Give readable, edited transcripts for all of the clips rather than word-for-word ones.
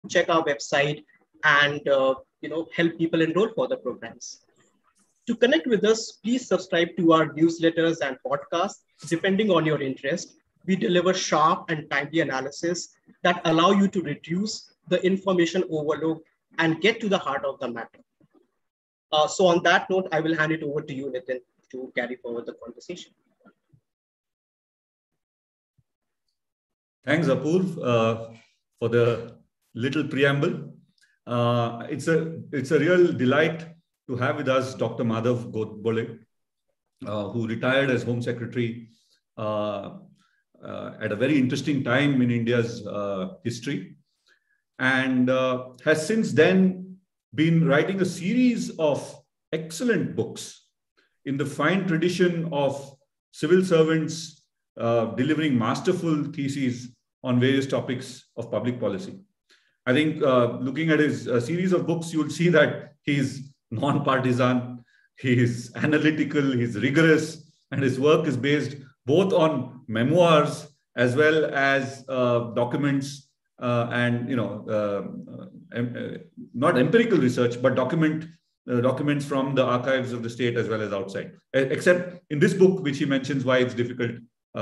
check our website and help people enroll for the programs. To connect with us, please subscribe to our newsletters and podcasts. Depending on your interest, we deliver sharp and timely analysis that allow you to reduce the information overload and get to the heart of the matter. So on that note, I will hand it over to you, Nitin, to carry forward the conversation. Thanks, Apurv, for the little preamble. It's a real delight to have with us Dr. Madhav Godbole, who retired as Home Secretary at a very interesting time in India's history, and has since then been writing a series of excellent books in the fine tradition of civil servants delivering masterful theses on various topics of public policy. I think looking at his series of books, you'll see that he's non-partisan, he's analytical, he's rigorous, and his work is based both on memoirs as well as documents and not empirical research, but documents from the archives of the state as well as outside. Except in this book, which he mentions why it's difficult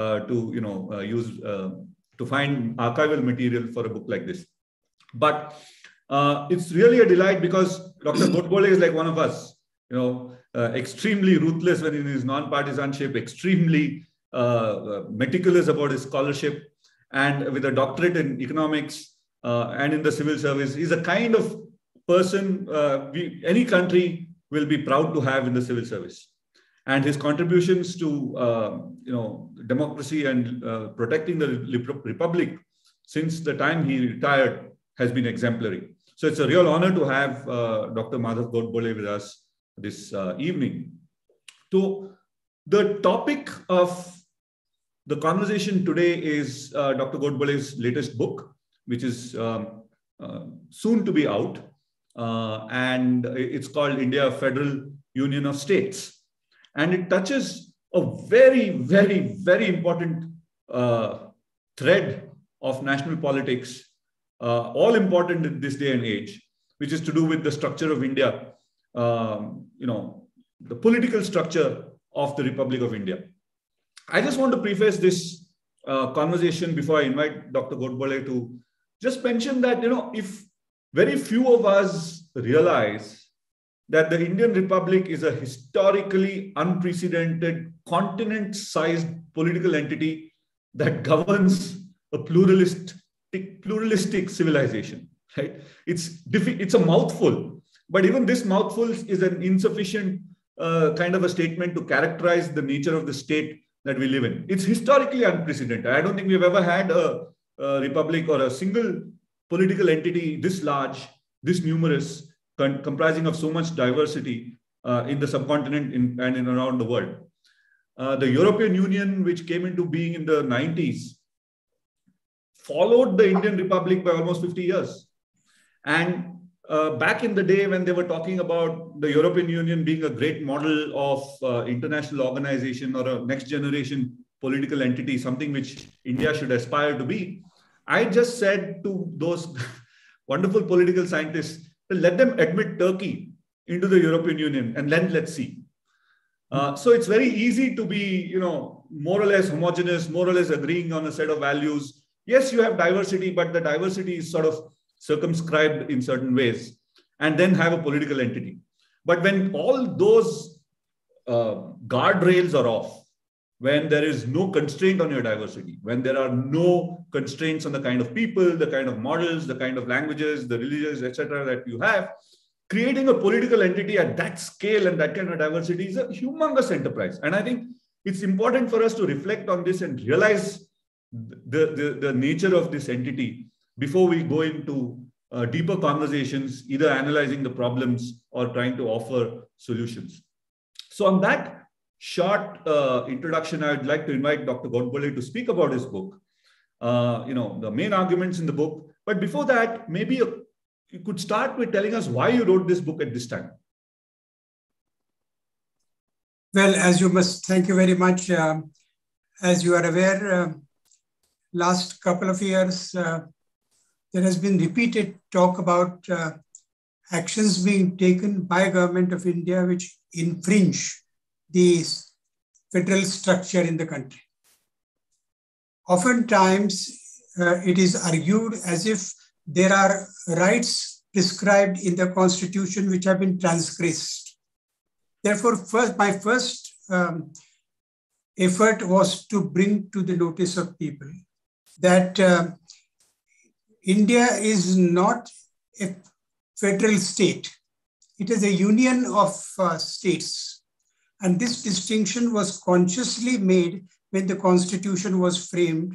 to find archival material for a book like this. But it's really a delight because Dr. Godbole is like one of us, extremely ruthless when in his non-partisanship, extremely meticulous about his scholarship, and with a doctorate in economics and in the civil service. He's a kind of person any country will be proud to have in the civil service. And his contributions to democracy and protecting the republic since the time he retired has been exemplary. So it's a real honor to have Dr. Madhav Godbole with us this evening. So the topic of the conversation today is Dr. Godbole's latest book, which is soon to be out, and it's called India, a Federal Union of States. And it touches a very, very, very important thread of national politics, all important in this day and age, which is to do with the structure of India, the political structure of the Republic of India. I just want to preface this conversation before I invite Dr. Godbole to just mention that, if very few of us realize that the Indian Republic is a historically unprecedented continent-sized political entity that governs a pluralistic civilization, right? It's a mouthful, but even this mouthful is an insufficient kind of a statement to characterize the nature of the state that we live in. It's historically unprecedented. I don't think we've ever had a republic or a single political entity this large, this numerous, comprising of so much diversity in the subcontinent and in around the world. The European Union, which came into being in the 90s, followed the Indian Republic by almost 50 years. And back in the day when they were talking about the European Union being a great model of international organization or a next generation political entity, something which India should aspire to be, I just said to those wonderful political scientists, let them admit Turkey into the European Union and then let's see. So it's very easy to be, more or less homogeneous, more or less agreeing on a set of values. Yes, you have diversity, but the diversity is sort of circumscribed in certain ways, and then have a political entity. But when all those guardrails are off, when there is no constraint on your diversity, when there are no constraints on the kind of people, the kind of models, the kind of languages, the religions, etc., that you have, creating a political entity at that scale and that kind of diversity is a humongous enterprise. And I think it's important for us to reflect on this and realize the nature of this entity before we go into deeper conversations, either analyzing the problems or trying to offer solutions. So on that short introduction, I would like to invite Dr. Godbole to speak about his book, the main arguments in the book. But before that, maybe you could start with telling us why you wrote this book at this time. Well, thank you very much. As you are aware, last couple of years, there has been repeated talk about actions being taken by Government of India which infringe the federal structure in the country. Oftentimes, it is argued as if there are rights prescribed in the Constitution which have been transgressed. Therefore, my first effort was to bring to the notice of people that India is not a federal state. It is a union of states. And this distinction was consciously made when the Constitution was framed,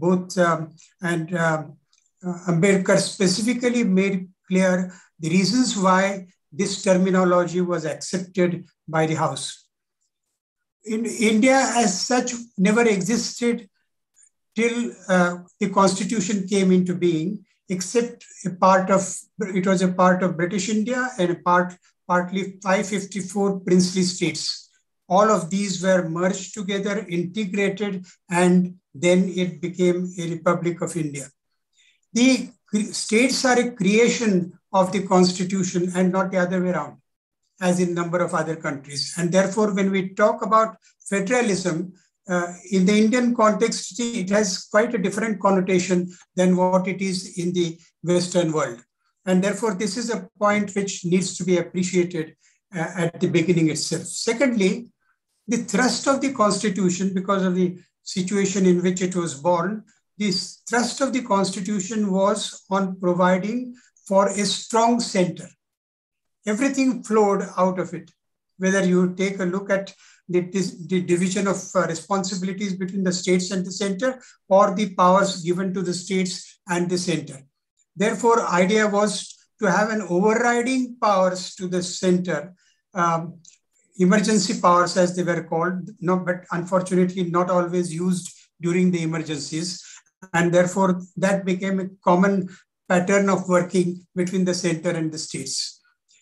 and Ambedkar specifically made clear the reasons why this terminology was accepted by the House. In India, as such, never existed till the Constitution came into being, except it was a part of British India and partly 554 princely states. All of these were merged together, integrated, and then it became a Republic of India. The states are a creation of the Constitution and not the other way around, as in a number of other countries. And therefore, when we talk about federalism, in the Indian context, it has quite a different connotation than what it is in the Western world. And therefore, this is a point which needs to be appreciated at the beginning itself. Secondly, the thrust of the Constitution, because of the situation in which it was born, the thrust of the Constitution was on providing for a strong center. Everything flowed out of it. Whether you take a look at the division of responsibilities between the states and the center, or the powers given to the states and the center. Therefore, idea was to have an overriding powers to the center, emergency powers as they were called, but unfortunately not always used during the emergencies. And therefore, that became a common pattern of working between the center and the states.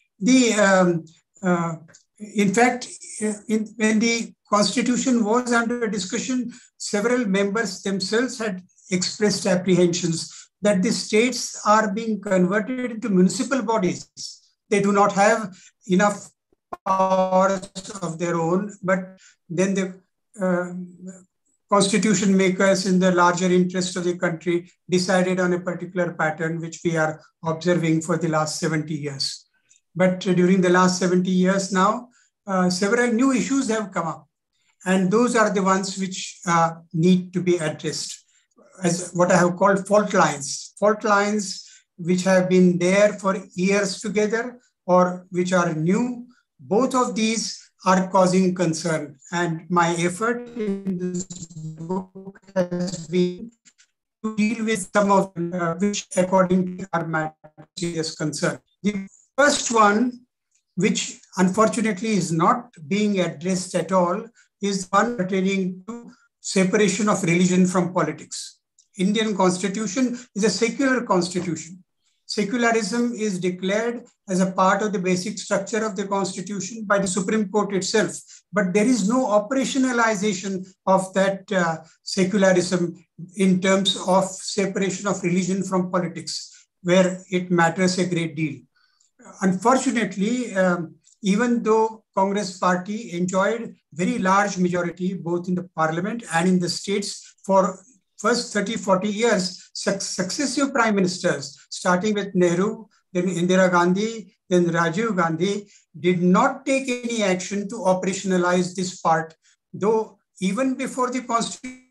In fact, when the Constitution was under discussion, several members themselves had expressed apprehensions that the states are being converted into municipal bodies. They do not have enough powers of their own, but then the constitution makers in the larger interest of the country decided on a particular pattern, which we are observing for the last 70 years. But during the last 70 years now, several new issues have come up. And those are the ones which need to be addressed as what I have called fault lines which have been there for years together or which are new. Both of these are causing concern. And my effort in this book has been to deal with some of them, which according to our matter serious concern. The first one, which unfortunately is not being addressed at all, is one pertaining to separation of religion from politics. Indian constitution is a secular constitution. Secularism is declared as a part of the basic structure of the constitution by the Supreme Court itself. But there is no operationalization of that secularism in terms of separation of religion from politics, where it matters a great deal. Unfortunately, even though Congress party enjoyed very large majority, both in the parliament and in the states for first 30, 40 years, successive prime ministers, starting with Nehru, then Indira Gandhi, then Rajiv Gandhi, did not take any action to operationalize this part, though even before the constitution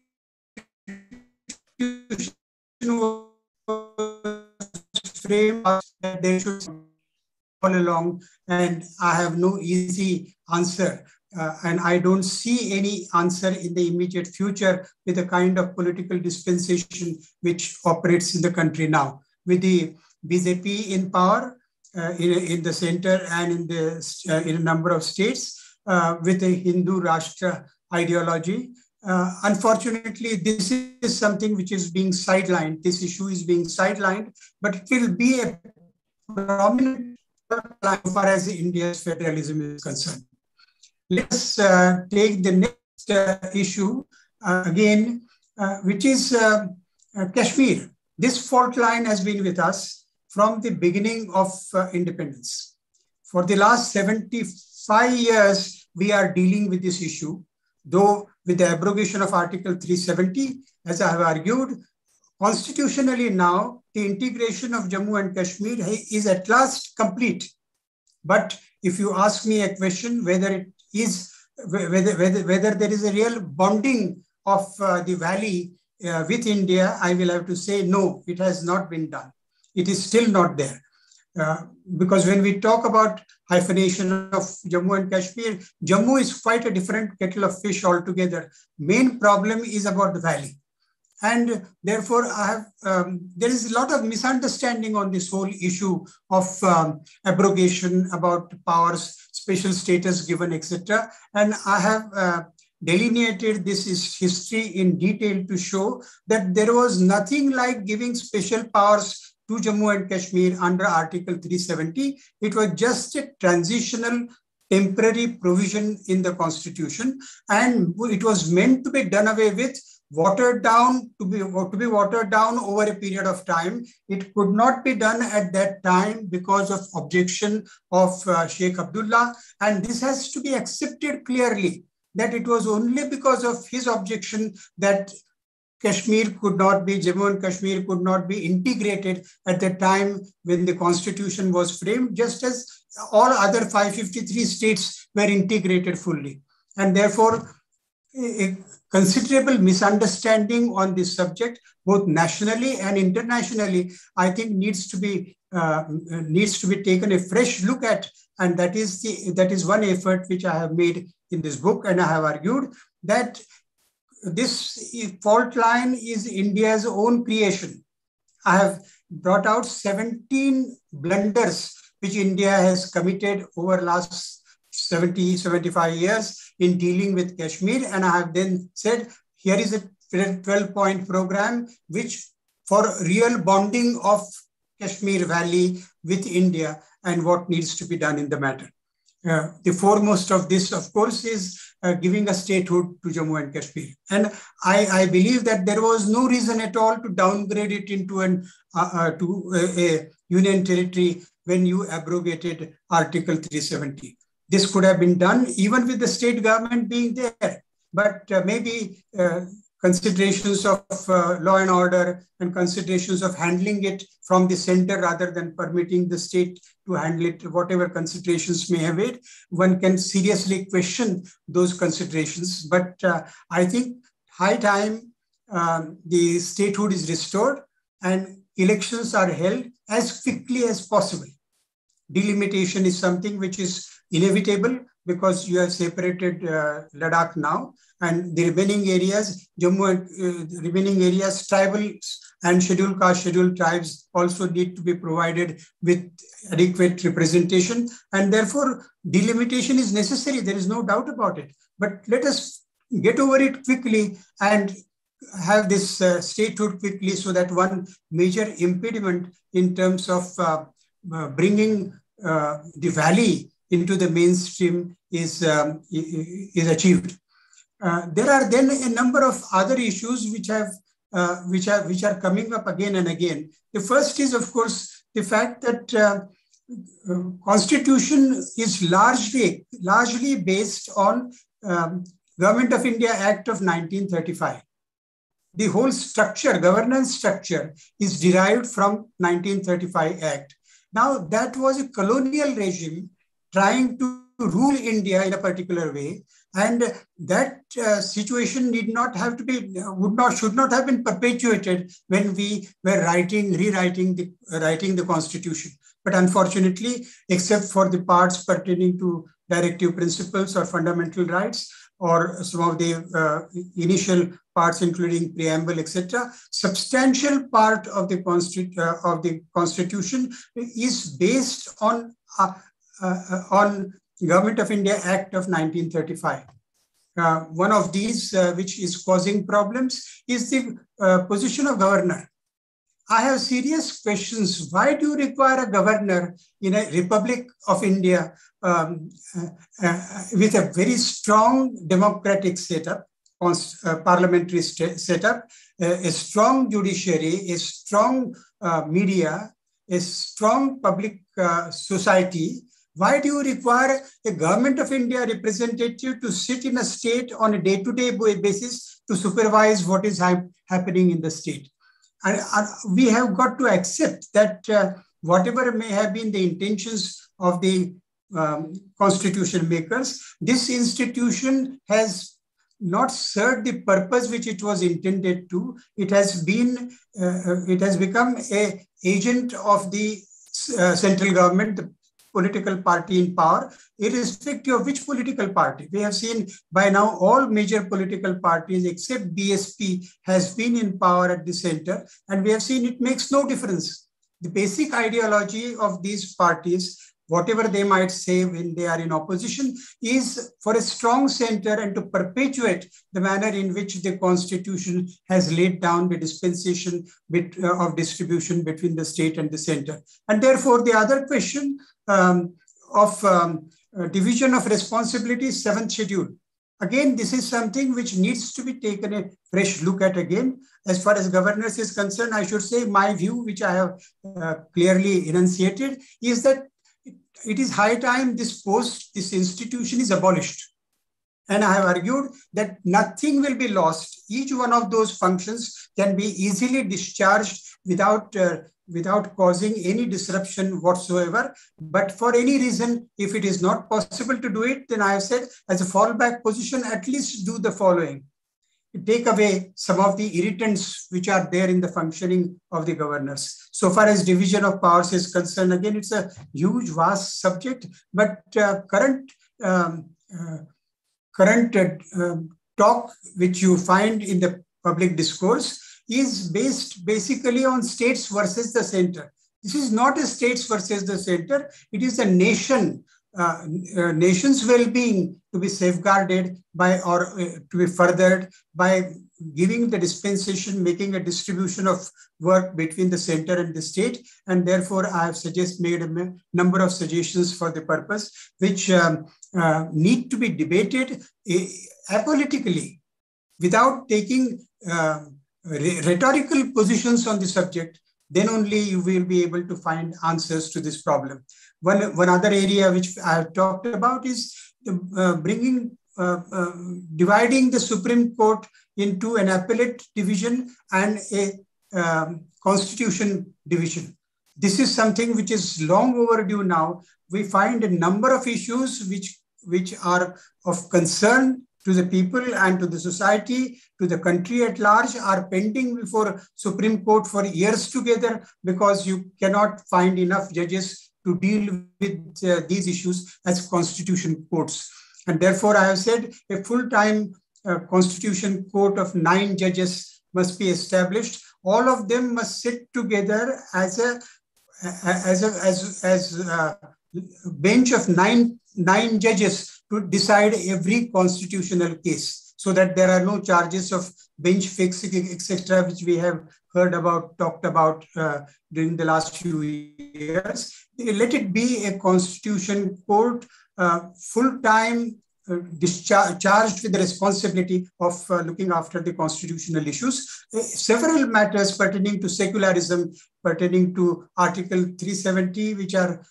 was framed, that they should all along, and I have no easy answer. And I don't see any answer in the immediate future with the kind of political dispensation which operates in the country now. With the BJP in power in the center and in a number of states, with a Hindu Rashtra ideology. Unfortunately, this is something which is being sidelined. This issue is being sidelined, but it will be a prominent as far as India's federalism is concerned. Let's take the next issue again, which is Kashmir. This fault line has been with us from the beginning of independence. For the last 75 years, we are dealing with this issue, though with the abrogation of Article 370, as I have argued, constitutionally now, the integration of Jammu and Kashmir is at last complete. But if you ask me a question whether there is a real bonding of the valley with India, I will have to say no, it has not been done. It is still not there. Because when we talk about hyphenation of Jammu and Kashmir, Jammu is quite a different kettle of fish altogether. Main problem is about the valley. And therefore, there is a lot of misunderstanding on this whole issue of abrogation, about powers, special status given, etc. And I have delineated this history in detail to show that there was nothing like giving special powers to Jammu and Kashmir under Article 370. It was just a transitional temporary provision in the constitution, and it was meant to be done away with, watered down, to be watered down over a period of time. It could not be done at that time because of objection of Sheikh Abdullah, and this has to be accepted clearly, that it was only because of his objection that Jammu and Kashmir could not be integrated at the time when the constitution was framed, just as all other 553 states were integrated fully. And therefore, a considerable misunderstanding on this subject, both nationally and internationally, I think needs to be taken a fresh look at. And that is one effort which I have made in this book. And I have argued that this fault line is India's own creation. I have brought out 17 blunders which India has committed over the last 75 years in dealing with Kashmir. And I have then said, here is a 12-point program which for real bonding of Kashmir Valley with India and what needs to be done in the matter. The foremost of this, of course, is giving a statehood to Jammu and Kashmir. And I believe that there was no reason at all to downgrade it into a union territory when you abrogated Article 370. This could have been done even with the state government being there. But maybe considerations of law and order and considerations of handling it from the center rather than permitting the state to handle it, whatever considerations may have it, one can seriously question those considerations. But I think high time the statehood is restored and elections are held as quickly as possible. Delimitation is something which is inevitable because you have separated Ladakh now, and the remaining areas, remaining areas, tribals and scheduled caste, scheduled tribes also need to be provided with adequate representation, and therefore delimitation is necessary. There is no doubt about it. But let us get over it quickly and have this statehood quickly, so that one major impediment in terms of bringing the valley into the mainstream is achieved. There are then a number of other issues which are coming up again and again. The first is, of course, the fact that Constitution is largely based on Government of India Act of 1935. The whole structure, governance structure, is derived from 1935 Act. Now, that was a colonial regime trying to rule India in a particular way, and that situation should not have been perpetuated when we were writing the Constitution. But unfortunately, except for the parts pertaining to directive principles or fundamental rights, or some of the initial parts, including preamble, etc., substantial part of the Constitution is based on Government of India Act of 1935. One of these, which is causing problems, is the position of governor. I have serious questions. Why do you require a governor in a Republic of India with a very strong democratic setup? parliamentary setup, a strong judiciary, a strong media, a strong public society, why do you require a government of India representative to sit in a state on a day-to-day basis to supervise what is happening in the state? And we have got to accept that whatever may have been the intentions of the constitution makers, this institution has not served the purpose which it was intended to. It has been, it has become an agent of the central government, the political party in power, irrespective of which political party. We have seen by now all major political parties except BSP has been in power at the center, and we have seen it makes no difference. The basic ideology of these parties, whatever they might say when they are in opposition, is for a strong center and to perpetuate the manner in which the constitution has laid down the dispensation of distribution between the state and the center. And therefore, the other question of division of responsibilities, 7th schedule. Again, this is something which needs to be taken a fresh look at again. As far as governance is concerned, I should say my view, which I have clearly enunciated, is that it is high time this institution is abolished. And I have argued that nothing will be lost. Each one of those functions can be easily discharged without causing any disruption whatsoever. But for any reason, if it is not possible to do it, then I have said as a fallback position, at least do the following. Take away some of the irritants which are there in the functioning of the governors. So far as division of powers is concerned, again, it's a huge, vast subject, but current talk which you find in the public discourse is based basically on states versus the center. This is not a states versus the center. It is a nation, nation's well-being to be safeguarded by or to be furthered by giving the dispensation, making a distribution of work between the center and the state. And therefore, I have made a number of suggestions for the purpose, which need to be debated apolitically without taking rhetorical positions on the subject. Then only you will be able to find answers to this problem. One other area which I have talked about is dividing the Supreme Court into an appellate division and a constitution division. This is something which is long overdue now. We find a number of issues which are of concern to the people and to the society, to the country at large, are pending before Supreme Court for years together because you cannot find enough judges to deal with these issues as constitution courts. And therefore, I have said a full-time constitution court of 9 judges must be established. All of them must sit together as a bench of nine judges to decide every constitutional case, so that there are no charges of bench fixing, etc., which we have talked about during the last few years. Let it be a constitution court, full-time, charged with the responsibility of looking after the constitutional issues. Several matters pertaining to secularism, pertaining to Article 370, which are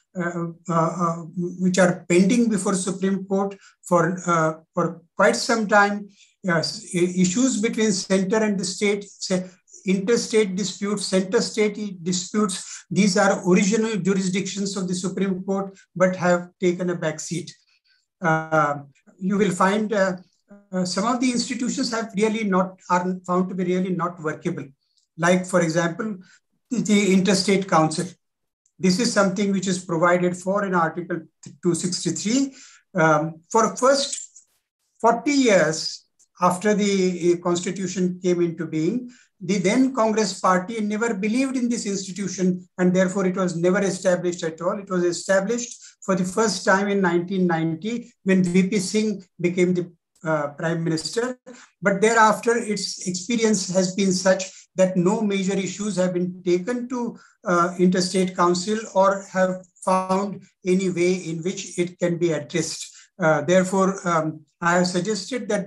pending before Supreme Court for quite some time. Issues between center and the state, interstate disputes, center-state disputes, these are original jurisdictions of the Supreme Court, but have taken a back seat. You will find some of the institutions are found to be really not workable. Like, for example, the Interstate Council. This is something which is provided for in Article 263. For first 40 years after the Constitution came into being, the then Congress party never believed in this institution, and therefore it was never established at all. It was established for the first time in 1990 when VP Singh became the Prime Minister. But thereafter, its experience has been such that no major issues have been taken to Interstate Council or have found any way in which it can be addressed. Therefore, I have suggested that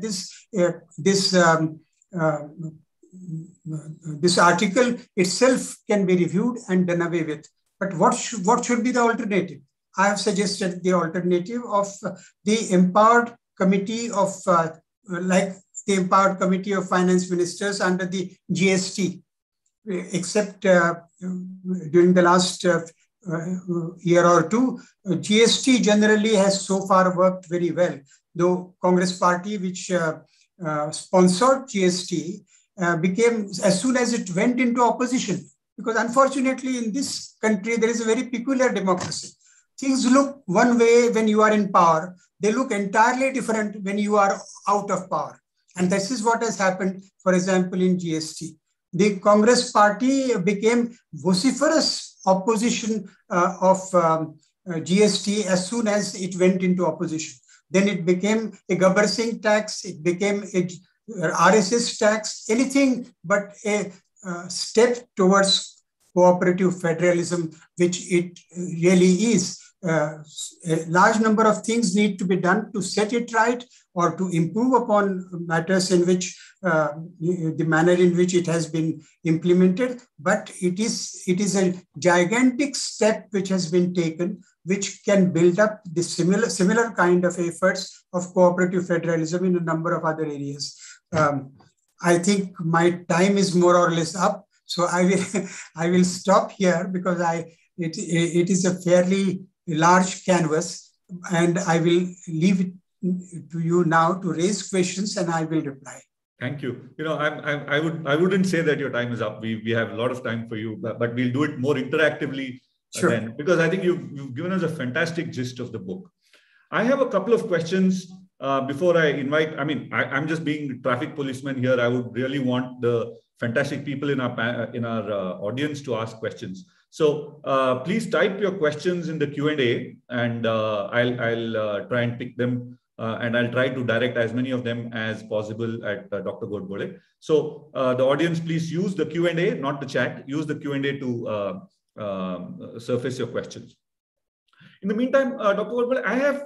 this article itself can be reviewed and done away with. But what should be the alternative? I have suggested the alternative of the empowered committee of like the empowered committee of finance ministers under the GST, except during the last year or two, GST generally has so far worked very well. Though Congress party, which sponsored GST, became, as soon as it went into opposition, because unfortunately in this country there is a very peculiar democracy. Things look one way when you are in power, they look entirely different when you are out of power. And this is what has happened, for example, in GST. The Congress party became vociferous opposition of GST as soon as it went into opposition. Then it became a Gabbar Singh tax, it became a RSS tax, anything but a step towards cooperative federalism, which it really is. A large number of things need to be done to set it right or to improve upon matters in which the manner in which it has been implemented. But it is a gigantic step which has been taken, which can build up the similar kind of efforts of cooperative federalism in a number of other areas. I think my time is more or less up, so I will stop here because it is a fairly large canvas, and I will leave it to you now to raise questions, and I will reply. Thank you. I wouldn't say that your time is up. We have a lot of time for you, but we'll do it more interactively then, because I think you've given us a fantastic gist of the book. I have a couple of questions before I invite. I mean, I'm just being traffic policeman here. I would really want the fantastic people in our audience to ask questions. So please type your questions in the Q&A, and I'll try and pick them, and I'll try to direct as many of them as possible at Dr. Godbole. So the audience, please use the Q&A, not the chat. Use the Q&A to surface your questions. In the meantime, Dr. Godbole,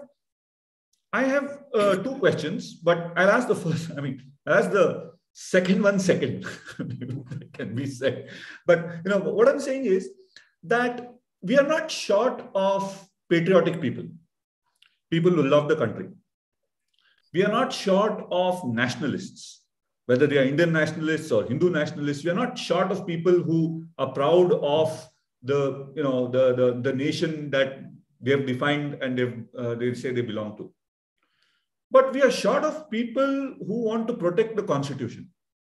I have two questions, but I'll ask the first. I'll ask the second one second. Can be said. But what I'm saying is that we are not short of patriotic people who love the country. We are not short of nationalists, whether they are Indian nationalists or Hindu nationalists. We are not short of people who are proud of the nation that they have defined and they say they belong to. But we are short of people who want to protect the Constitution.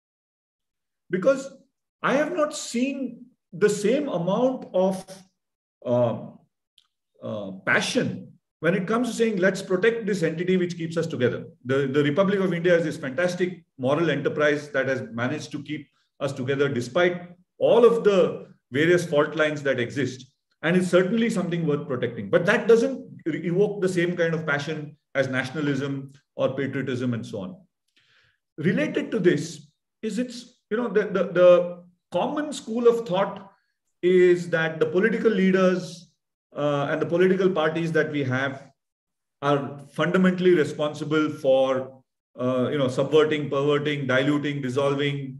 Because I have not seen the same amount of passion when it comes to saying, let's protect this entity which keeps us together. The Republic of India is this fantastic moral enterprise that has managed to keep us together despite all of the various fault lines that exist. And it's certainly something worth protecting. But that doesn't evoke the same kind of passion as nationalism or patriotism and so on. Related to this is the common school of thought is that the political leaders and the political parties that we have are fundamentally responsible for subverting, perverting, diluting, dissolving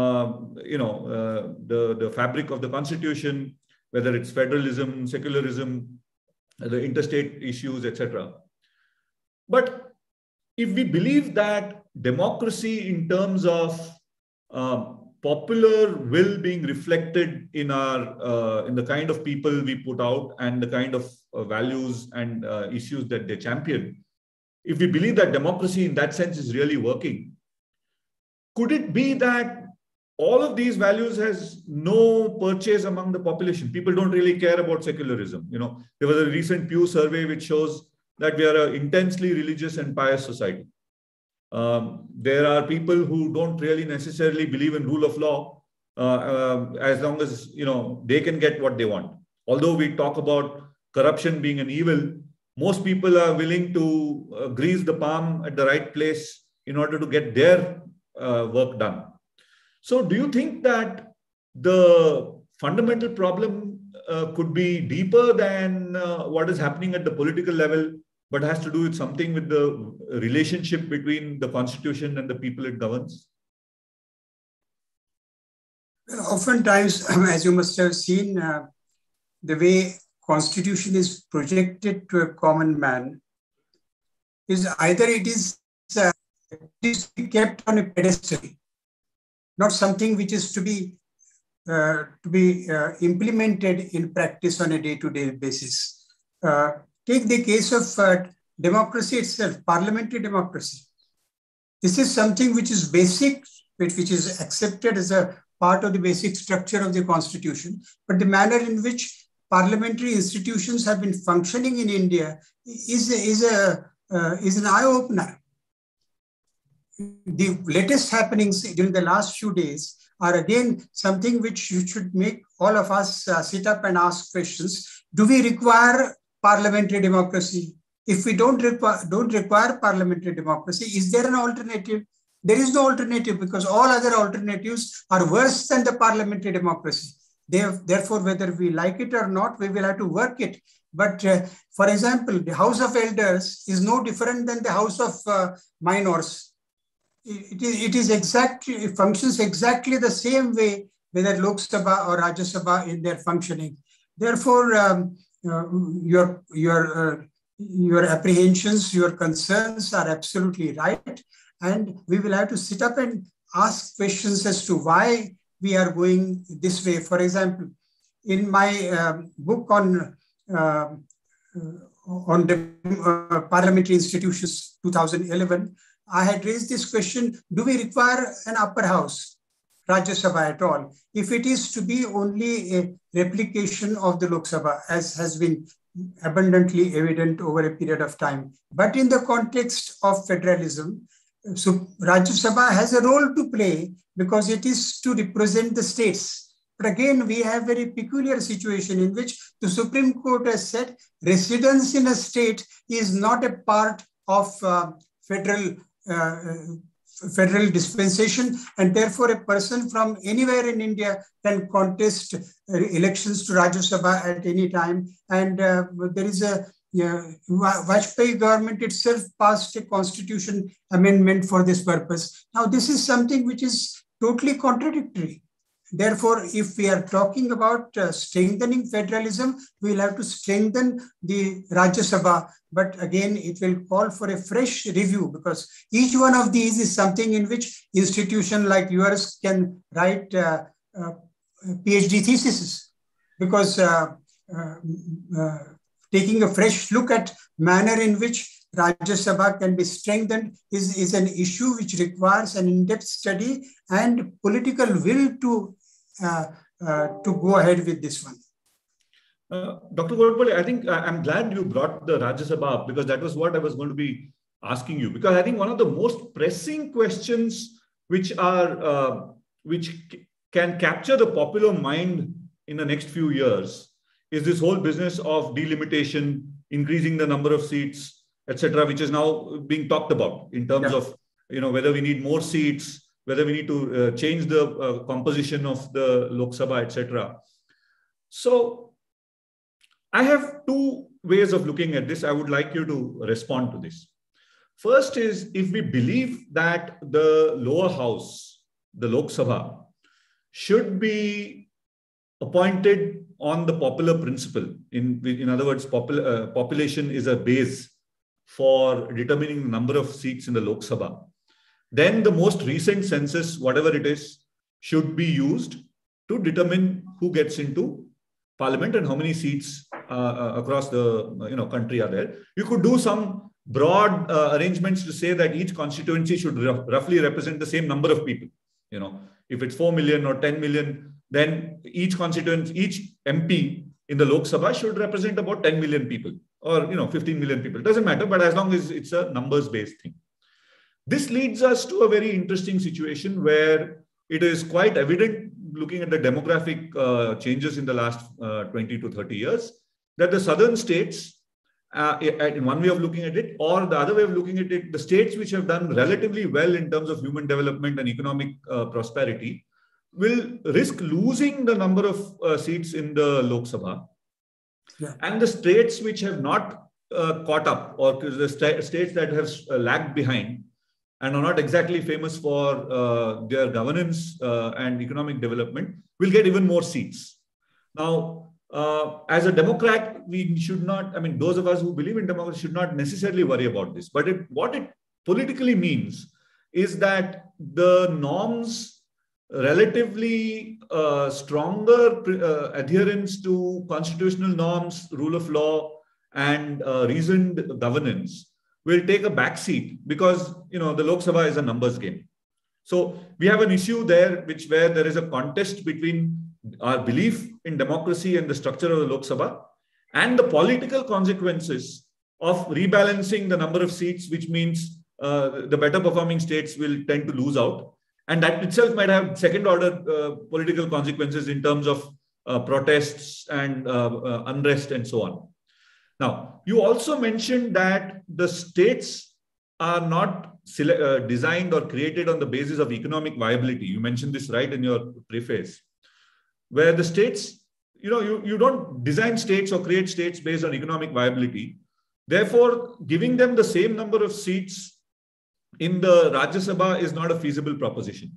the fabric of the Constitution, whether it's federalism, secularism, the interstate issues, etc. But if we believe that democracy in terms of popular will being reflected in the kind of people we put out and the kind of values and issues that they champion, if we believe that democracy in that sense is really working, could it be that all of these values has no purchase among the population? People don't really care about secularism. There was a recent Pew survey which shows that we are an intensely religious and pious society. There are people who don't really necessarily believe in rule of law as long as they can get what they want. Although we talk about corruption being an evil, most people are willing to grease the palm at the right place in order to get their work done. So do you think that the fundamental problem could be deeper than what is happening at the political level? but has to do with something with the relationship between the constitution and the people it governs? Oftentimes, as you must have seen, the way constitution is projected to a common man is either it is kept on a pedestal, not something which is to be implemented in practice on a day-to-day basis. Take the case of democracy itself, parliamentary democracy. This is something which is basic, which is accepted as a part of the basic structure of the constitution. But the manner in which parliamentary institutions have been functioning in India is an eye-opener. The latest happenings during the last few days are again something which should make all of us sit up and ask questions. Do we require parliamentary democracy? If we don't require parliamentary democracy, is there an alternative? There is no alternative, because all other alternatives are worse than the parliamentary democracy. Therefore, whether we like it or not, we will have to work it. But for example, the House of Elders is no different than the House of Minors. It functions exactly the same way, whether Lok Sabha or Rajya Sabha in their functioning. Therefore, your apprehensions, your concerns are absolutely right. And we will have to sit up and ask questions as to why we are going this way. For example, in my book on parliamentary institutions, 2011, I had raised this question: do we require an upper house, Rajya Sabha, at all, if it is to be only a replication of the Lok Sabha, as has been abundantly evident over a period of time? But in the context of federalism, so Rajya Sabha has a role to play because it is to represent the states. But again, we have a very peculiar situation in which the Supreme Court has said residence in a state is not a part of federal dispensation, and therefore a person from anywhere in India can contest elections to Rajya Sabha at any time. And there is a Vajpayee government itself passed a constitution amendment for this purpose. Now, this is something which is totally contradictory. Therefore, if we are talking about strengthening federalism, we will have to strengthen the Rajya Sabha. But again, it will call for a fresh review, because each one of these is something in which institution like yours can write PhD theses. Because taking a fresh look at manner in which Rajya Sabha can be strengthened is an issue which requires an in-depth study and political will to go ahead with this one. Dr. Godbole, I think I'm glad you brought the Rajya Sabha up, because that was what I was going to be asking you. Because I think one of the most pressing questions which can capture the popular mind in the next few years is this whole business of delimitation, increasing the number of seats, etc., which is now being talked about in terms of whether we need more seats, whether we need to change the composition of the Lok Sabha, etc. So I have two ways of looking at this. I would like you to respond to this. First is, if we believe that the lower house, the Lok Sabha, should be appointed on the popular principle. In other words, population is a base for determining the number of seats in the Lok Sabha. Then the most recent census, whatever it is, should be used to determine who gets into parliament and how many seats across the country are there. You could do some broad arrangements to say that each constituency should roughly represent the same number of people. If it's 4 million or 10 million, then each MP in the Lok Sabha should represent about 10 million people or 15 million people. It doesn't matter, but as long as it's a numbers-based thing. This leads us to a very interesting situation where it is quite evident, looking at the demographic changes in the last 20 to 30 years, that the southern states, in one way of looking at it, or the other way of looking at it, the states which have done relatively well in terms of human development and economic prosperity, will risk losing the number of seats in the Lok Sabha. Yeah. And the states which have not caught up, or the states that have lagged behind and are not exactly famous for their governance and economic development, will get even more seats. Now, as a Democrat, we should not, I mean, those of us who believe in democracy should not necessarily worry about this. But what it politically means is that the norms, relatively stronger adherence to constitutional norms, rule of law, and reasoned governance will take a backseat because, you know, the Lok Sabha is a numbers game. So we have an issue there where there is a contest between our belief in democracy and the structure of the Lok Sabha and the political consequences of rebalancing the number of seats, which means the better performing states will tend to lose out. And that itself might have second order political consequences in terms of protests and unrest and so on. Now, you also mentioned that the states are not designed or created on the basis of economic viability. You mentioned this right in your preface, where the states, you know, you don't design states or create states based on economic viability. Therefore, giving them the same number of seats in the Rajya Sabha is not a feasible proposition.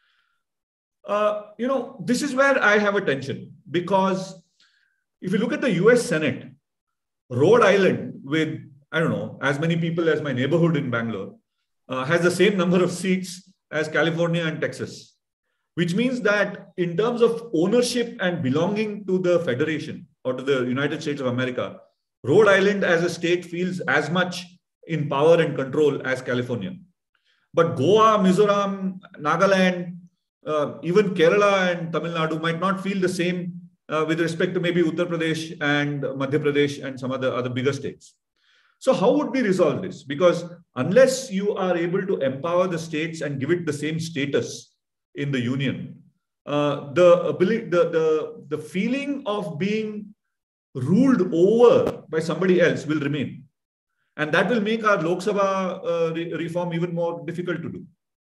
You know, this is where I have a tension, because if you look at the US Senate, Rhode Island, with, I don't know, as many people as my neighborhood in Bangalore, has the same number of seats as California and Texas, which means that in terms of ownership and belonging to the Federation or to the United States of America, Rhode Island as a state feels as much in power and control as California. But Goa, Mizoram, Nagaland, even Kerala and Tamil Nadu might not feel the same with respect to maybe Uttar Pradesh and Madhya Pradesh and some other bigger states. So how would we resolve this? Because unless you are able to empower the states and give it the same status in the union, the feeling of being ruled over by somebody else will remain. And that will make our Lok Sabha reform even more difficult to do.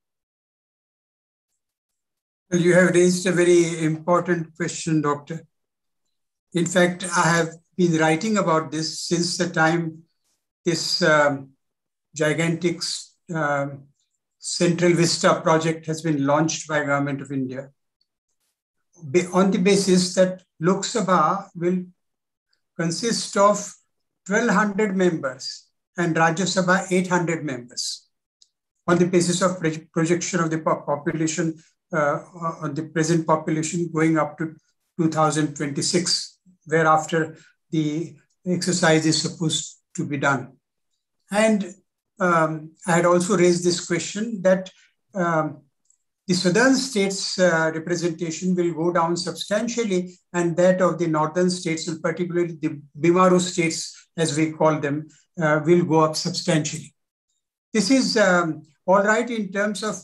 Well, you have raised a very important question, Doctor. In fact, I have been writing about this since the time this gigantic Central Vista project has been launched by Government of India, on the basis that Lok Sabha will consist of 1,200 members and Rajya Sabha 800 members, on the basis of projection of the population, on the present population going up to 2026, whereafter the exercise is supposed to be done. And I had also raised this question that the southern states representation will go down substantially, and that of the northern states, and particularly the Bimaru states, as we call them, will go up substantially. This is all right in terms of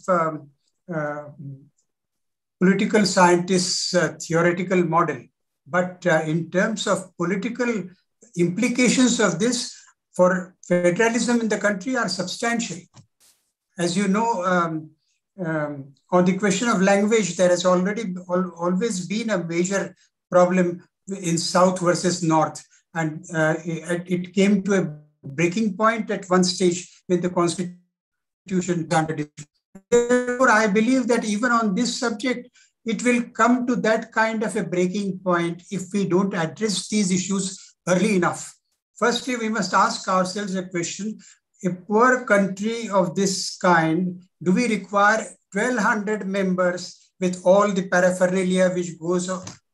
political scientists' theoretical model, but in terms of political implications of this for federalism in the country are substantial. As you know, on the question of language, there has always been a major problem in South versus North. And it came to a breaking point at one stage with the Constitution. Therefore, I believe that even on this subject, it will come to that kind of a breaking point if we don't address these issues early enough. Firstly, we must ask ourselves a question: a poor country of this kind, do we require 1,200 members with all the paraphernalia which goes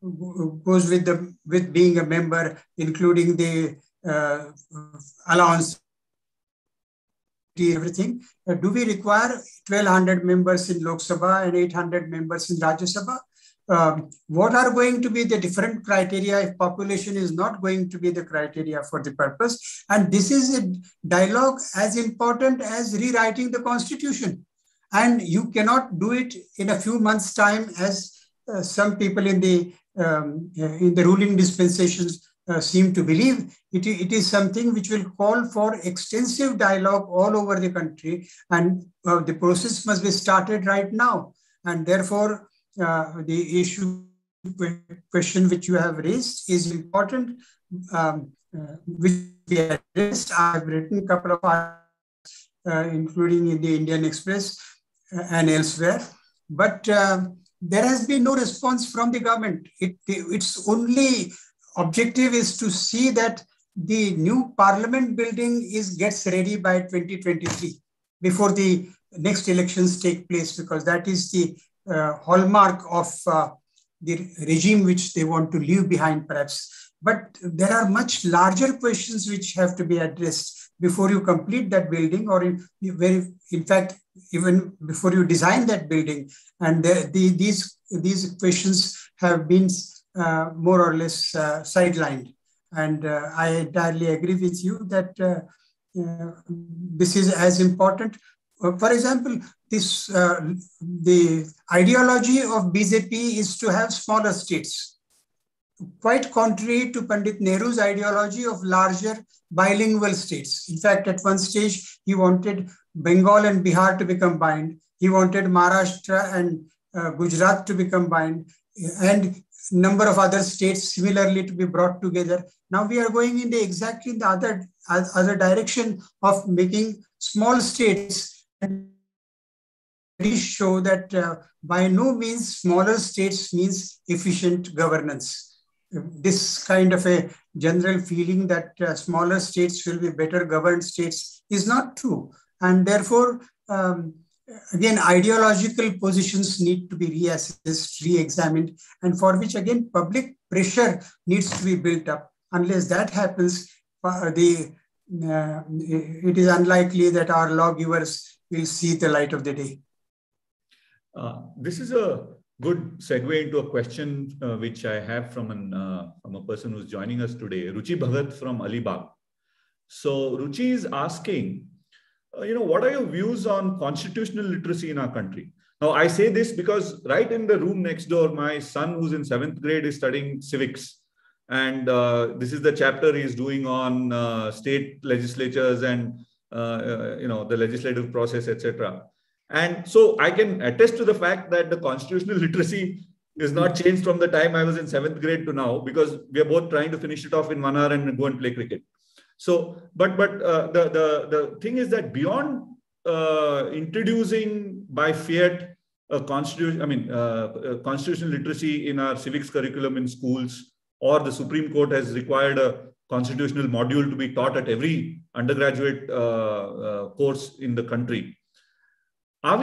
with being a member, including the allowance, everything? Do we require 1,200 members in Lok Sabha and 800 members in Rajya Sabha? What are going to be the different criteria if population is not going to be the criteria for the purpose? And this is a dialogue as important as rewriting the Constitution. And you cannot do it in a few months' time, as some people in the ruling dispensations seem to believe. It is something which will call for extensive dialogue all over the country, and the process must be started right now. And therefore, the question which you have raised is important. which we addressed. I've written a couple of articles, including in the Indian Express and elsewhere. But there has been no response from the government. Its only objective is to see that the new parliament building gets ready by 2023, before the next elections take place, because that is the hallmark of the regime which they want to leave behind, perhaps. But there are much larger questions which have to be addressed before you complete that building, or in fact, even before you design that building. And these questions have been more or less sidelined. And I entirely agree with you that this is as important. For example, the ideology of BJP is to have smaller states, quite contrary to Pandit Nehru's ideology of larger bilingual states. In fact, at one stage, he wanted Bengal and Bihar to be combined. He wanted Maharashtra and Gujarat to be combined, and number of other states similarly to be brought together. Now we are going in exactly the other direction of making small states. And these show that by no means smaller states means efficient governance. This kind of a general feeling that smaller states will be better governed states is not true. And therefore, again, ideological positions need to be reassessed, re-examined, and for which, again, public pressure needs to be built up. Unless that happens, it is unlikely that our lawgivers will see the light of the day. This is a good segue into a question which I have from a person who's joining us today, Ruchi Bhagat from Alibag. So Ruchi is asking, what are your views on constitutional literacy in our country? Now, I say this because right in the room next door, my son who's in 7th grade is studying civics. And this is the chapter he's doing on state legislatures and, the legislative process, etc. And so I can attest to the fact that the constitutional literacy is not changed from the time I was in 7th grade to now, because we are both trying to finish it off in 1 hour and go and play cricket. So, but the thing is that beyond introducing by fiat a constitutional literacy in our civics curriculum in schools, or the Supreme Court has required a constitutional module to be taught at every undergraduate course in the country. Are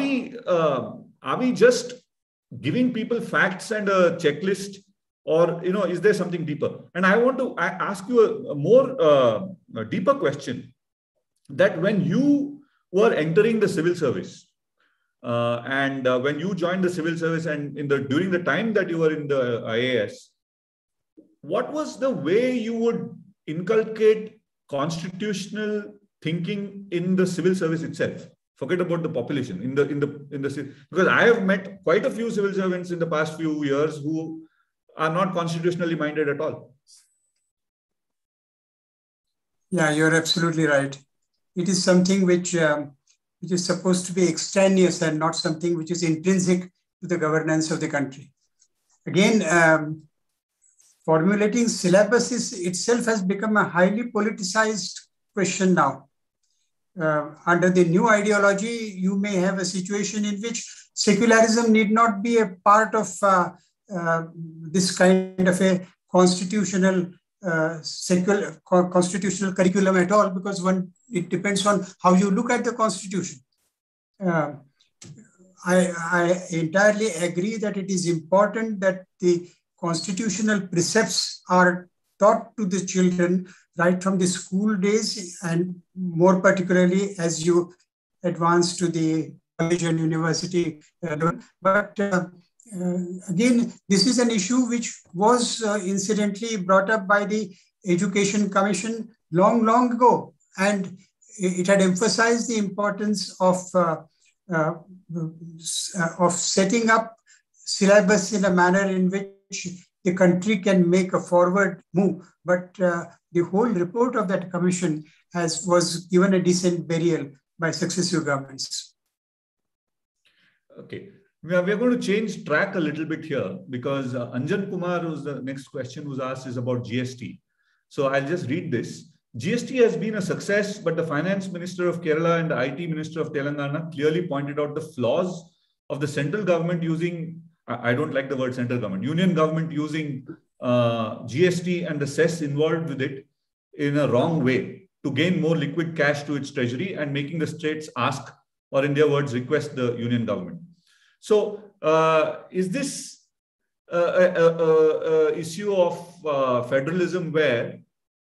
we just giving people facts and a checklist, or is there something deeper? And I want to ask you a more deeper question, that when you were entering the civil service, and when you joined the civil service, and during the time that you were in the IAS, what was the way you would inculcate constitutional thinking in the civil service itself? Forget about the population in the because I have met quite a few civil servants in the past few years who are not constitutionally minded at all. Yeah, you're absolutely right. It is something which is supposed to be extraneous and not something which is intrinsic to the governance of the country. Again, formulating syllabus itself has become a highly politicized question now. Under the new ideology, you may have a situation in which secularism need not be a part of this kind of a constitutional constitutional curriculum at all, because it depends on how you look at the constitution. I entirely agree that it is important that the constitutional precepts are taught to the children right from the school days, and more particularly as you advance to the college and university. But again, this is an issue which was incidentally brought up by the Education Commission long ago, and it had emphasized the importance of setting up syllabus in a manner in which the country can make a forward move. But the whole report of that commission was given a decent burial by successive governments. Okay. We are going to change track a little bit here, because Anjan Kumar, who's the next question was asked, is about GST. So I'll just read this. GST has been a success, but the Finance Minister of Kerala and the IT Minister of Telangana clearly pointed out the flaws of the central government using, I don't like the word central government, union government using GST and the cess involved with it in a wrong way to gain more liquid cash to its treasury and making the states ask, or in their words, request the union government. So is this issue of federalism where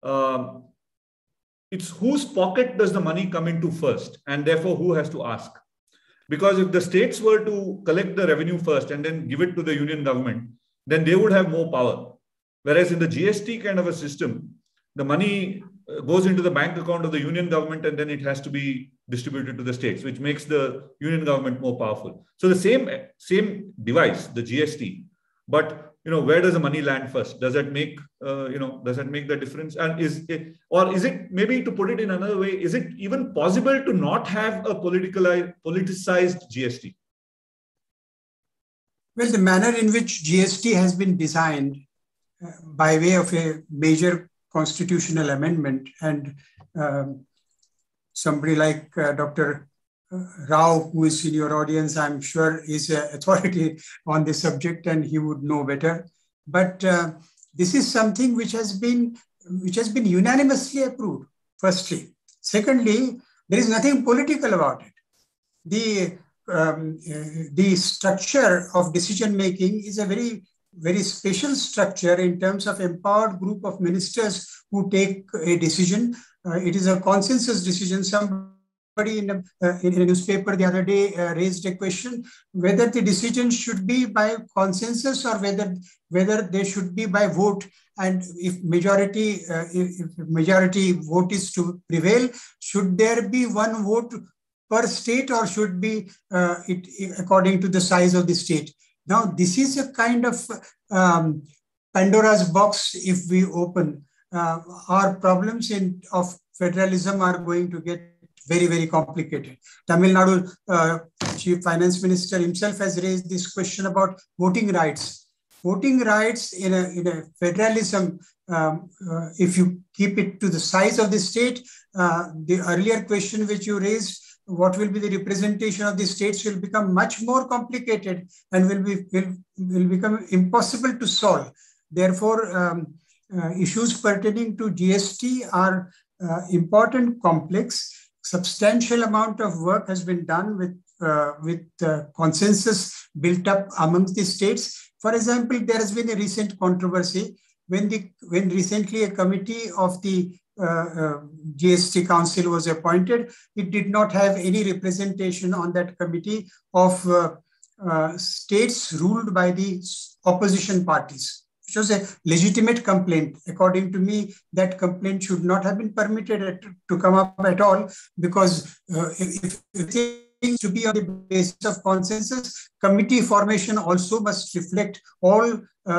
it's whose pocket does the money come into first, and therefore who has to ask? Because if the states were to collect the revenue first and then give it to the union government, then they would have more power. Whereas in the GST kind of a system, the money goes into the bank account of the union government and then it has to be distributed to the states, which makes the union government more powerful. So the same device, the GST, but where does the money land first? Does that make does that make the difference? And is it, maybe to put it in another way, is it even possible to not have a politicized GST? Well, the manner in which GST has been designed by way of a major constitutional amendment, and somebody like Dr. Rao, who is in your audience, I'm sure is an authority on this subject and he would know better. But this is something which has been unanimously approved, firstly. Secondly, there is nothing political about it. The structure of decision-making is a very, very special structure in terms of empowered group of ministers who take a decision. It is a consensus decision. Somebody in a newspaper the other day raised a question whether the decision should be by consensus or whether they should be by vote. And if majority vote is to prevail, should there be one vote per state or should be it according to the size of the state? Now, this is a kind of Pandora's box. If we open, our problems of federalism are going to get very, very complicated. Tamil Nadu Chief Finance Minister himself has raised this question about voting rights. Voting rights in a federalism, if you keep it to the size of the state, the earlier question which you raised, what will be the representation of the states, will become much more complicated and will become impossible to solve. Therefore, issues pertaining to GST are important, complex. Substantial amount of work has been done with consensus built up amongst the states. For example, there has been a recent controversy when recently a committee of the GST Council was appointed. It did not have any representation on that committee of states ruled by the opposition parties, which was a legitimate complaint. According to me, that complaint should not have been permitted to come up at all, because if things to be on the basis of consensus, committee formation also must reflect all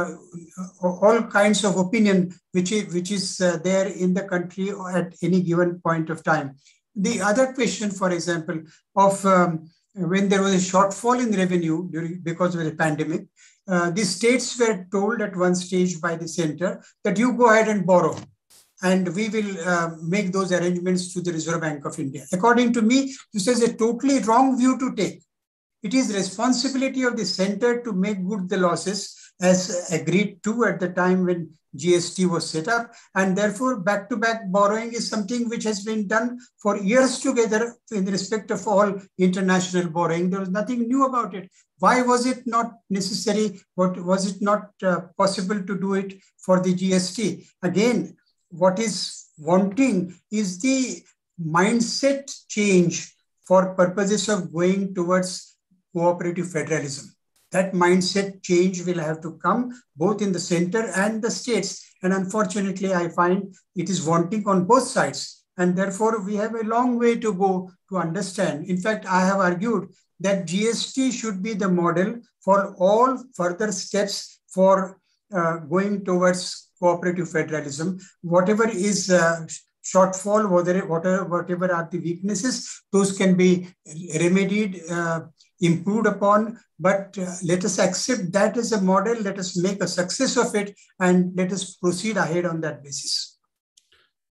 kinds of opinion which is there in the country at any given point of time. The other question, for example, of when there was a shortfall in revenue because of the pandemic, the states were told at one stage by the center that you go ahead and borrow, and we will make those arrangements to the Reserve Bank of India. According to me, this is a totally wrong view to take. It is responsibility of the center to make good the losses as agreed to at the time when GST was set up. And therefore, back-to-back borrowing is something which has been done for years together in respect of all international borrowing. There was nothing new about it. Why was it not necessary? Was it not possible to do it for the GST? Again, what is wanting is the mindset change for purposes of going towards cooperative federalism. That mindset change will have to come both in the center and the states. And unfortunately, I find it is wanting on both sides. And therefore, we have a long way to go to understand. In fact, I have argued that GST should be the model for all further steps for going towards cooperative federalism. Whatever is shortfall, whatever are the weaknesses, those can be remedied, improved upon, but let us accept that as a model, let us make a success of it, and let us proceed ahead on that basis.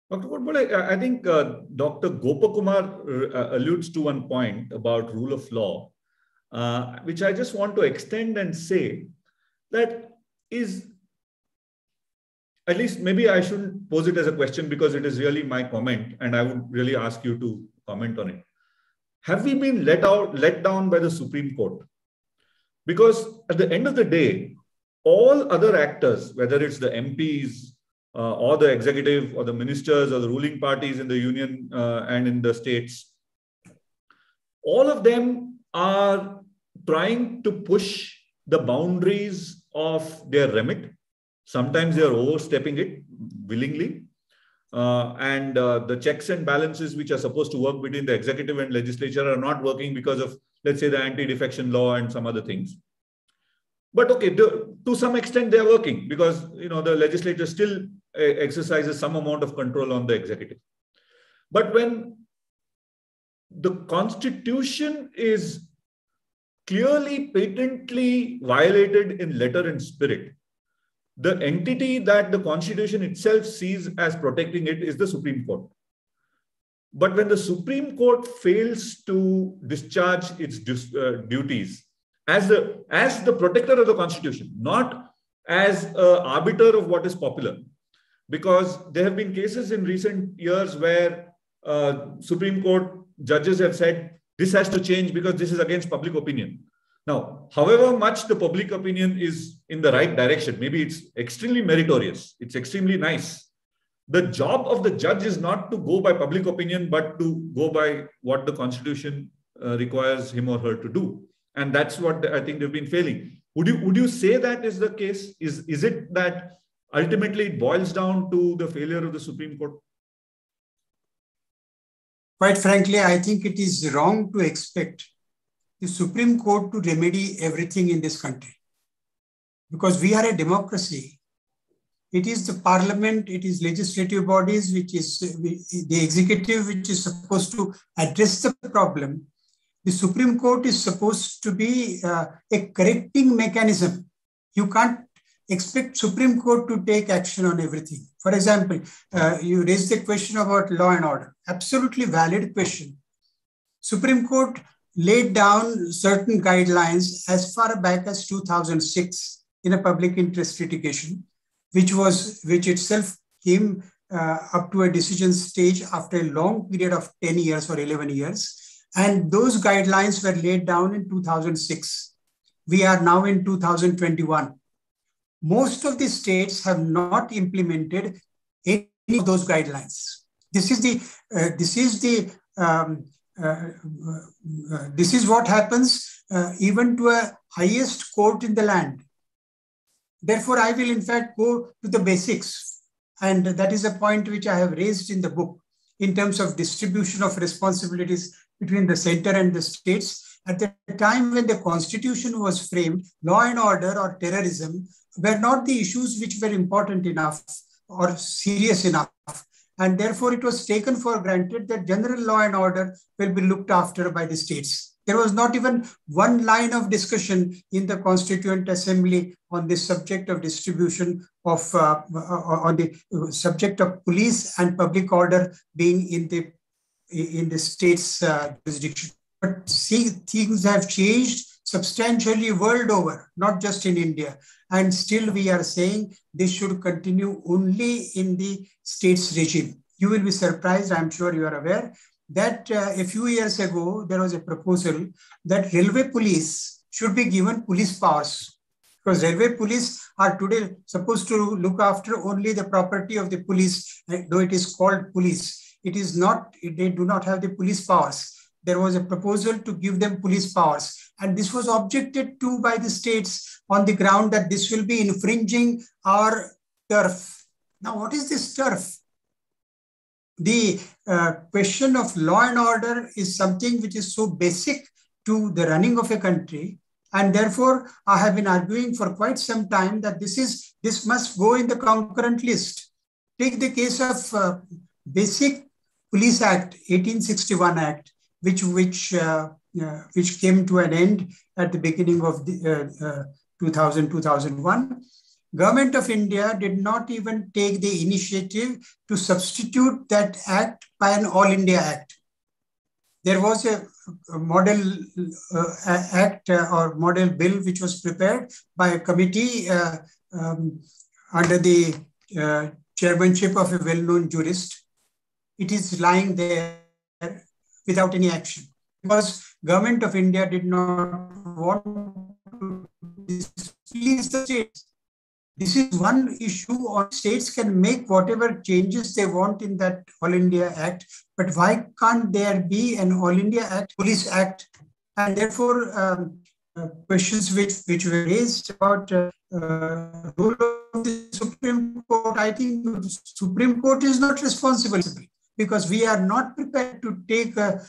Dr. Kodbole, I think Dr. Gopakumar alludes to one point about rule of law, which I just want to extend and say that is, at least maybe I shouldn't pose it as a question because it is really my comment and I would really ask you to comment on it. Have we been let down by the Supreme Court? Because at the end of the day, all other actors, whether it's the MPs, or the executive or the ministers or the ruling parties in the union and in the states, all of them are trying to push the boundaries of their remit. Sometimes they are overstepping it willingly. And the checks and balances which are supposed to work between the executive and legislature are not working because of, let's say, the anti-defection law and some other things. But okay, to some extent, they are working because the legislature still exercises some amount of control on the executive. But when the Constitution is clearly, patently violated in letter and spirit, the entity that the Constitution itself sees as protecting it is the Supreme Court. But when the Supreme Court fails to discharge its duties as the protector of the Constitution, not as an arbiter of what is popular, because there have been cases in recent years where Supreme Court judges have said this has to change because this is against public opinion. Now, however much the public opinion is in the right direction, maybe it's extremely meritorious, it's extremely nice. The job of the judge is not to go by public opinion, but to go by what the Constitution requires him or her to do. And that's what I think they've been failing. Would you say that is the case? Is it that ultimately it boils down to the failure of the Supreme Court? Quite frankly, I think it is wrong to expect the Supreme Court to remedy everything in this country. Because we are a democracy. It is the parliament, it is legislative bodies, which is the executive, which is supposed to address the problem. The Supreme Court is supposed to be a correcting mechanism. You can't expect Supreme Court to take action on everything. For example, you raised the question about law and order. Absolutely valid question. Supreme Court laid down certain guidelines as far back as 2006 in a public interest litigation, which itself came up to a decision stage after a long period of 10 years or 11 years. And those guidelines were laid down in 2006. We are now in 2021. Most of the states have not implemented any of those guidelines. This is what happens even to a highest court in the land. Therefore, I will in fact go to the basics. And that is a point which I have raised in the book in terms of distribution of responsibilities between the center and the states. At the time when the Constitution was framed, law and order or terrorism were not the issues which were important enough or serious enough. And therefore, it was taken for granted that general law and order will be looked after by the states. There was not even one line of discussion in the Constituent Assembly on this subject of distribution of, on the subject of police and public order being in the state's jurisdiction. But see, things have changed substantially world over, not just in India. And still we are saying this should continue only in the state's regime. You will be surprised, I'm sure you are aware, that a few years ago, there was a proposal that railway police should be given police powers. Because railway police are today supposed to look after only the property of the police, though it is called police. It is not, they do not have the police powers. There was a proposal to give them police powers. And this was objected to by the states on the ground that this will be infringing our turf. Now, what is this turf? The question of law and order is something which is so basic to the running of a country. And therefore, I have been arguing for quite some time that this must go in the concurrent list. Take the case of Basic Police Act, 1861 Act, which came to an end at the beginning of 2000-2001. Government of India did not even take the initiative to substitute that act by an All India Act. There was a model act or model bill which was prepared by a committee under the chairmanship of a well-known jurist. It is lying there without any action because Government of India did not want to displease the states. This is one issue on states can make whatever changes they want in that All India Act, but why can't there be an All India Act, Police Act? And therefore, questions which were raised about role of the Supreme Court, I think the Supreme Court is not responsible because we are not prepared to take a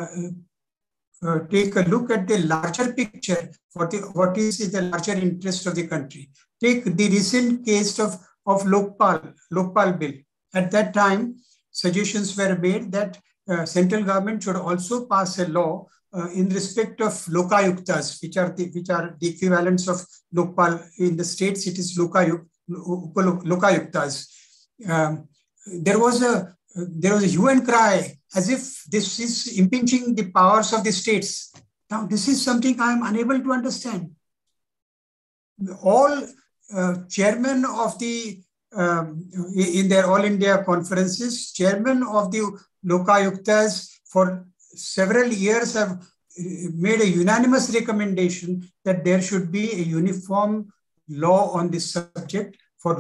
look at the larger picture for what is the larger interest of the country. Take the recent case of Lokpal bill. At that time, suggestions were made that central government should also pass a law in respect of lokayuktas, which are the equivalents of Lokpal. In the states, it is lokayuktas. There was a hue and cry as if this is impinging the powers of the states. Now, this is something I am unable to understand. All chairmen of the, in their All India conferences, chairmen of the lokayuktas for several years have made a unanimous recommendation that there should be a uniform law on this subject for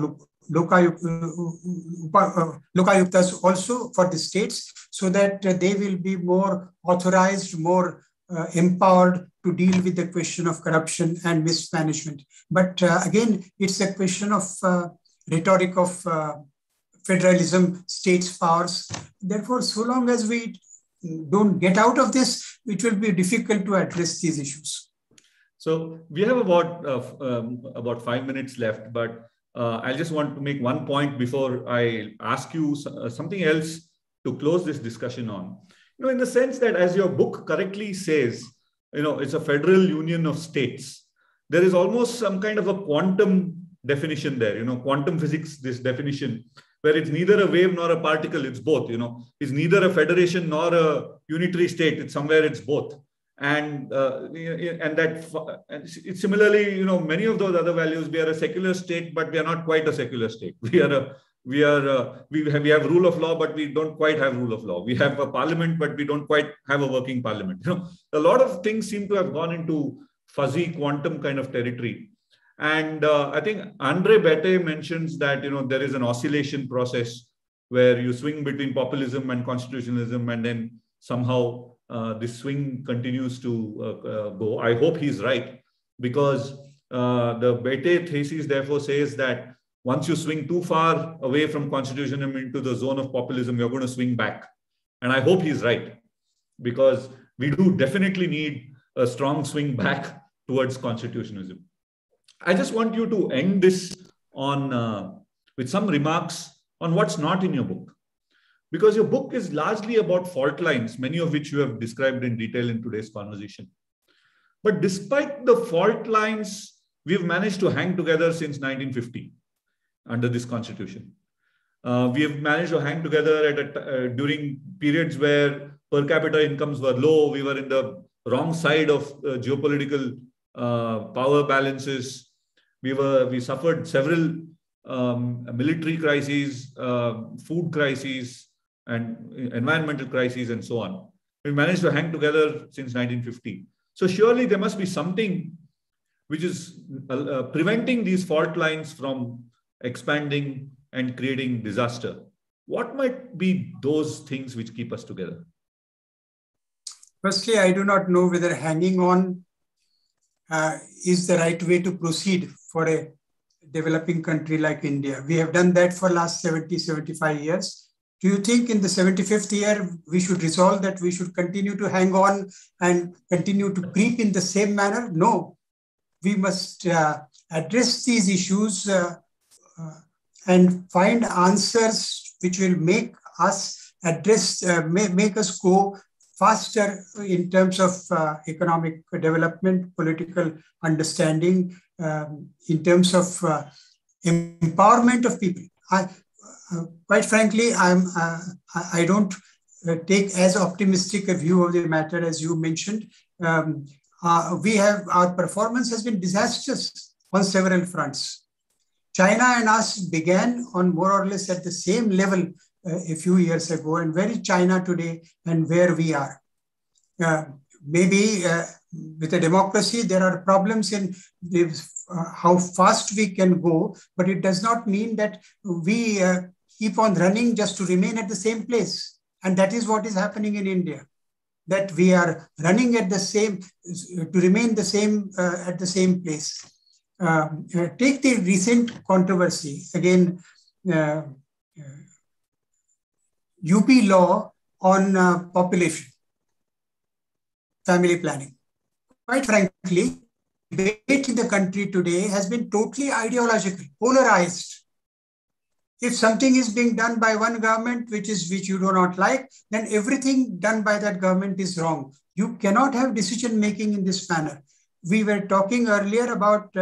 lokayuktas also for the states, so that they will be more authorized, more empowered to deal with the question of corruption and mismanagement. But again, it's a question of rhetoric of federalism, states' powers. Therefore, so long as we don't get out of this, it will be difficult to address these issues. So we have about 5 minutes left, but I just want to make one point before I ask you something else to close this discussion on. You know, in the sense that, as your book correctly says, you know, it's a federal union of states. There is almost some kind of a quantum definition there, you know, quantum physics, this definition, where it's neither a wave nor a particle, it's both, you know, it's neither a federation nor a unitary state, it's somewhere it's both. And it's similarly, you know, many of those other values, we are a secular state, but we are not quite a secular state. We have rule of law, but we don't quite have rule of law. We have a parliament, but we don't quite have a working parliament. You know, a lot of things seem to have gone into fuzzy quantum kind of territory. And I think Andre Bette mentions that, you know, there is an oscillation process where you swing between populism and constitutionalism, and then somehow this swing continues to go. I hope he's right, because the Bette thesis therefore says that once you swing too far away from constitutionalism into the zone of populism, you're going to swing back. And I hope he's right, because we do definitely need a strong swing back towards constitutionalism. I just want you to end this on with some remarks on what's not in your book. Because your book is largely about fault lines, many of which you have described in detail in today's conversation. But despite the fault lines, we've managed to hang together since 1950 under this constitution. We have managed to hang together during periods where per capita incomes were low. We were in the wrong side of geopolitical power balances. We suffered several military crises, food crises, and environmental crises, and so on. We managed to hang together since 1950. So surely there must be something which is preventing these fault lines from expanding and creating disaster. What might be those things which keep us together? Firstly, I do not know whether hanging on is the right way to proceed for a developing country like India. We have done that for the last 70, 75 years. Do you think in the 75th year, we should resolve that we should continue to hang on and continue to creep in the same manner? No, we must address these issues and find answers which will make us make us go faster in terms of economic development, political understanding, in terms of empowerment of people. Quite frankly, I don't take as optimistic a view of the matter as you mentioned. Our performance has been disastrous on several fronts. China and us began on more or less at the same level a few years ago, and where is China today and where we are? Maybe with a democracy, there are problems in how fast we can go, but it does not mean that we keep on running just to remain at the same place. And that is what is happening in India, that we are running at the same, to remain the same at the same place. Take the recent controversy, again, UP law on population, family planning. Quite frankly, debate in the country today has been totally ideological, polarized. If something is being done by one government, which you do not like, then everything done by that government is wrong. You cannot have decision making in this manner. We were talking earlier about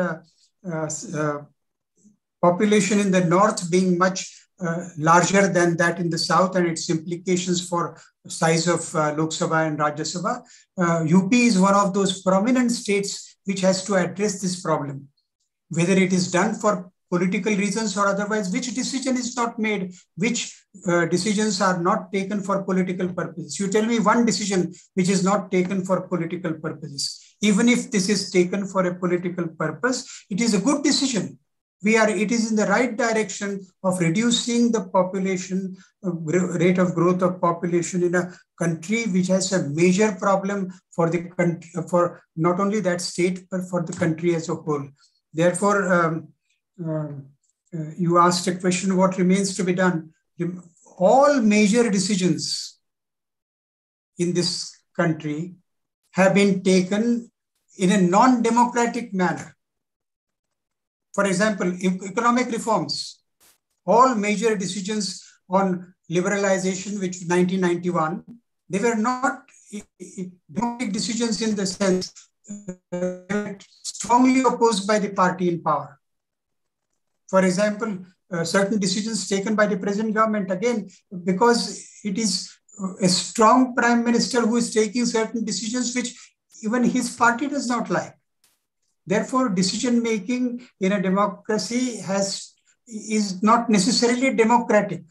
population in the north being much larger than that in the south, and its implications for size of Lok Sabha and Rajya Sabha. UP is one of those prominent states which has to address this problem. Whether it is done for political reasons or otherwise, which decision is not made, which decisions are not taken for political purposes. You tell me one decision which is not taken for political purposes. Even if this is taken for a political purpose, it is a good decision. It is in the right direction of reducing the population, rate of growth of population in a country which has a major problem for the country, for not only that state, but for the country as a whole. Therefore, you asked a question, what remains to be done? All major decisions in this country have been taken in a non-democratic manner. For example, economic reforms, all major decisions on liberalization, which 1991, they were not democratic decisions in the sense strongly opposed by the party in power. For example, certain decisions taken by the present government, again, because it is a strong prime minister who is taking certain decisions which even his party does not like. Therefore, decision-making in a democracy is not necessarily democratic.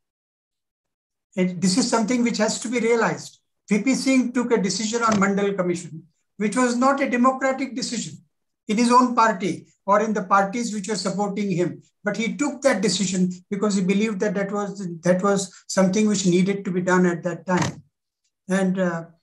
This is something which has to be realized. VP Singh took a decision on Mandal Commission, which was not a democratic decision in his own party or in the parties which were supporting him. But he took that decision because he believed that that was something which needed to be done at that time. And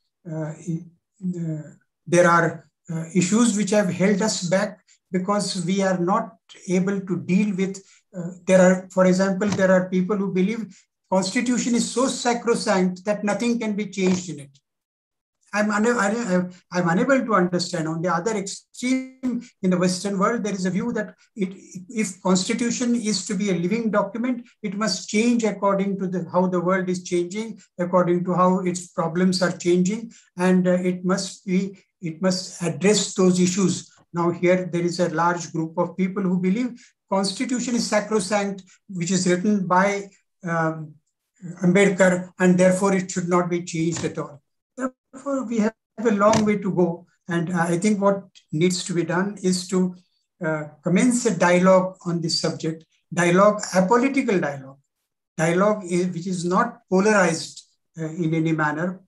there are issues which have held us back because we are not able to deal with, for example, there are people who believe Constitution is so sacrosanct that nothing can be changed in it. I'm unable to understand. On the other extreme in the Western world, there is a view that if Constitution is to be a living document, it must change according to how the world is changing, according to how its problems are changing, and it must address those issues. Now here there is a large group of people who believe Constitution is sacrosanct, which is written by Ambedkar, and therefore it should not be changed at all. Therefore, we have a long way to go. And I think what needs to be done is to commence a dialogue on this subject, apolitical dialogue which is not polarized in any manner,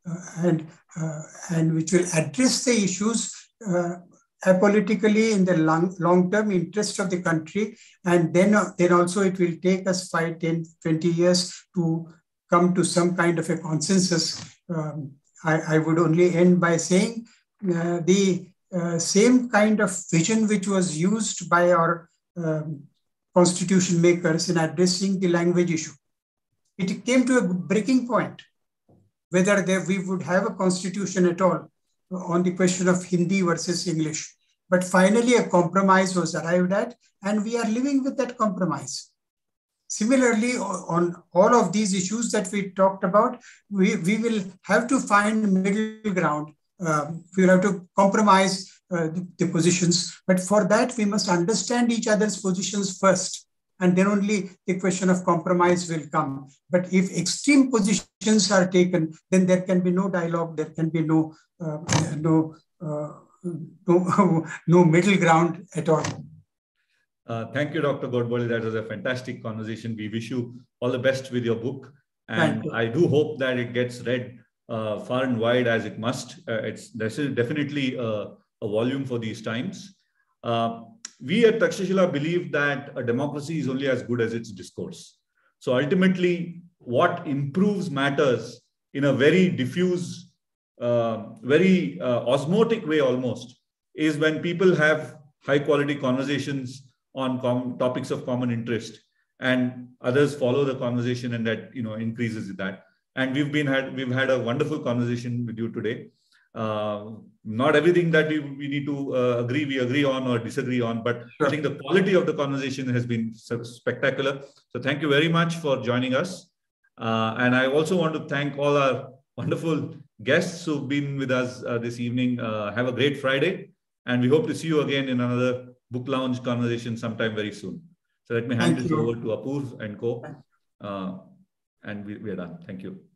and which will address the issues apolitically in the long-term interest of the country. And then also it will take us 5, 10, 20 years to come to some kind of a consensus. I would only end by saying the same kind of vision which was used by our constitution makers in addressing the language issue. It came to a breaking point, whether we would have a constitution at all on the question of Hindi versus English. But finally, a compromise was arrived at, and we are living with that compromise. Similarly, on all of these issues that we talked about, we will have to find middle ground. We will have to compromise the positions. But for that, we must understand each other's positions first. And then only the question of compromise will come. But if extreme positions are taken, then there can be no dialogue, there can be no middle ground at all. Thank you, Dr. Godbole. That was a fantastic conversation. We wish you all the best with your book. And I do hope that it gets read far and wide as it must. This is definitely a volume for these times. We at Takshashila believe that a democracy is only as good as its discourse. So ultimately, what improves matters in a very diffuse, very osmotic way almost, is when people have high quality conversations on topics of common interest, and others follow the conversation, and that increases that. And we've had a wonderful conversation with you today. Not everything that we need to we agree on or disagree on, but sure. I think the quality of the conversation has been spectacular. So thank you very much for joining us. And I also want to thank all our wonderful guests who've been with us this evening. Have a great Friday, and we hope to see you again in another book lounge conversation sometime very soon. So let me hand this over to Apoorv and co. And we are done. Thank you.